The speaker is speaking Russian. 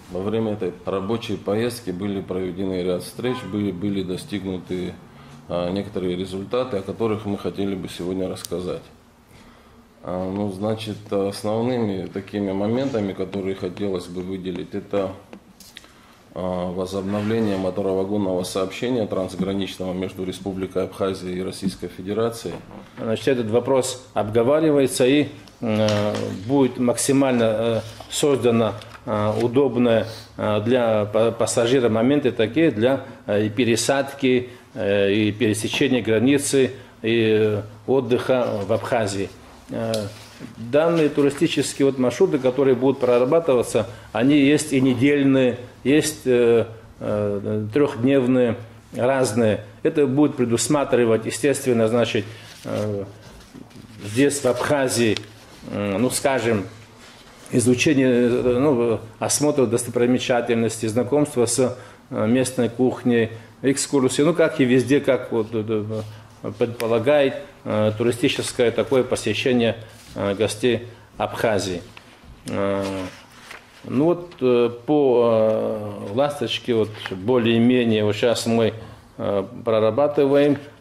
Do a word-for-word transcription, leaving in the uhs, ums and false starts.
Во время этой рабочей поездки были проведены ряд встреч, были, были достигнуты а, некоторые результаты, о которых мы хотели бы сегодня рассказать. А, ну, значит, основными такими моментами, которые хотелось бы выделить, это а, возобновление моторовагонного сообщения трансграничного между Республикой Абхазия и Российской Федерацией. Значит, этот вопрос обговаривается и э, будет максимально э, создано удобные для пассажира моменты такие для и пересадки, и пересечения границы, и отдыха в Абхазии. Данные туристические вот маршруты, которые будут прорабатываться, они есть и недельные, есть трехдневные, разные. Это будет предусматривать, естественно, значит, здесь в Абхазии, ну скажем, изучение, ну, осмотр достопримечательностей, знакомство с местной кухней, экскурсии, ну как и везде, как вот предполагает туристическое такое посещение гостей Абхазии. Ну вот по «Ласточке» вот более-менее вот сейчас мы прорабатываем